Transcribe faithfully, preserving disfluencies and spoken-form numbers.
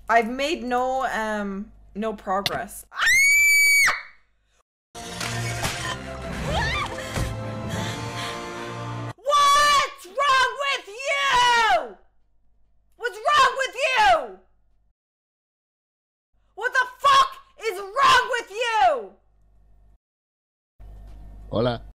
I've made no, um, no progress. What's wrong with you? What's wrong with you? What the fuck is wrong with you? Hola.